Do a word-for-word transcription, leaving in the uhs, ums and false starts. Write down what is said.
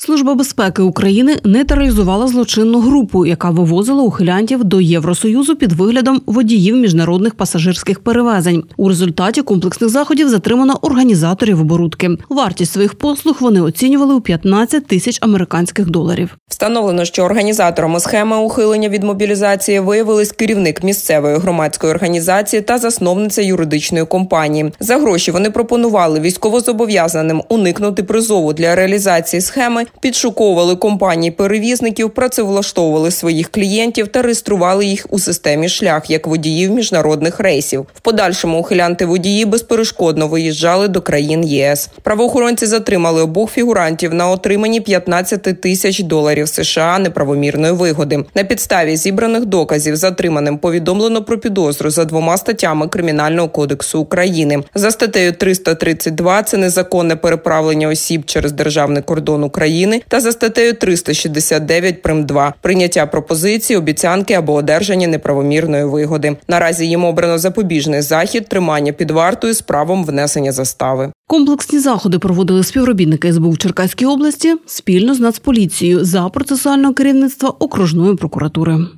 Служба безпеки України нейтралізувала злочинну групу, яка вивозила ухилянтів до Євросоюзу під виглядом водіїв міжнародних пасажирських перевезень. У результаті комплексних заходів затримано організаторів оборудки. Вартість своїх послуг вони оцінювали у п'ятнадцять тисяч американських доларів. Встановлено, що організаторами схеми ухилення від мобілізації виявились керівник місцевої громадської організації та засновниця юридичної компанії. За гроші вони пропонували військовозобов'язаним уникнути призову для реалізації схеми, підшуковували компанії-перевізників, працевлаштовували своїх клієнтів та реєстрували їх у системі «Шлях» як водіїв міжнародних рейсів. В подальшому ухилянти-водії безперешкодно виїжджали до країн ЄС. Правоохоронці затримали обох фігурантів на отриманні п'ятнадцять тисяч доларів США неправомірної вигоди. На підставі зібраних доказів затриманим повідомлено про підозру за двома статтями Кримінального кодексу України. За статтею триста тридцять два – це незаконне переправлення осіб через державний кордон України, та за статтею триста шістдесят дев'ять прим. два – прийняття пропозиції, обіцянки або одержання неправомірної вигоди. Наразі їм обрано запобіжний захід, тримання під вартою з правом внесення застави. Комплексні заходи проводили співробітники ес бе у в Черкаській області спільно з Нацполіцією за процесуального керівництва окружної прокуратури.